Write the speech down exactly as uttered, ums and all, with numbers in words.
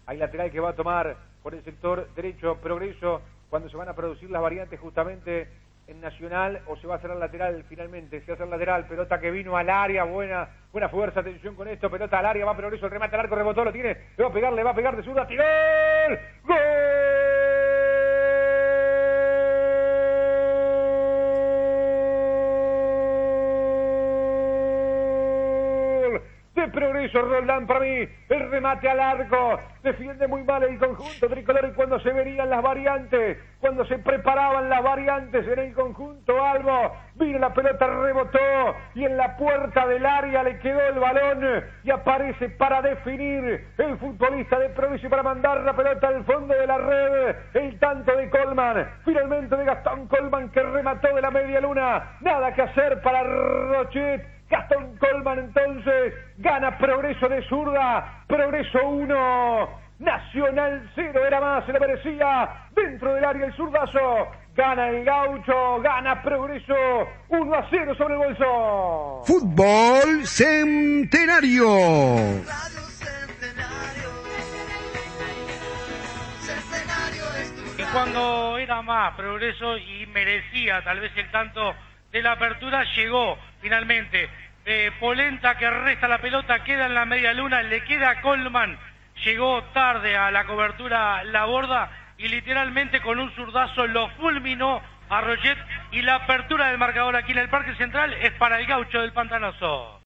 Hay lateral que va a tomar por el sector derecho Progreso cuando se van a producir las variantes justamente en Nacional, o se va a hacer el lateral finalmente. Se hace el lateral, pelota que vino al área, buena buena fuerza, atención con esto, pelota al área, va Progreso, el remate al arco, rebotó, lo tiene, le va a pegar, le va a pegar de zurda, tiró, ¡gol! De Progreso, Roldán para mí, el remate al arco, defiende muy mal el conjunto tricolor, y cuando se venían las variantes, cuando se preparaban las variantes en el conjunto albo, vino la pelota, rebotó, y en la puerta del área le quedó el balón, y aparece para definir el futbolista de Progreso y para mandar la pelota al fondo de la red, el tanto de Colman, finalmente de Gastón Colman, que remató de la media luna, nada que hacer para Rochet. Gastón Colman entonces gana Progreso de zurda, Progreso uno, Nacional cero, era más, se le merecía, dentro del área el zurdazo, gana el Gaucho, gana Progreso uno a cero sobre el bolso. Fútbol Centenario. Y cuando era más Progreso y merecía tal vez el tanto de la apertura, llegó finalmente eh, Polenta, que resta la pelota, queda en la media luna, le queda a Colman, llegó tarde a la cobertura La Borda y literalmente con un zurdazo lo fulminó a Roget, y la apertura del marcador aquí en el Parque Central es para el Gaucho del Pantanoso.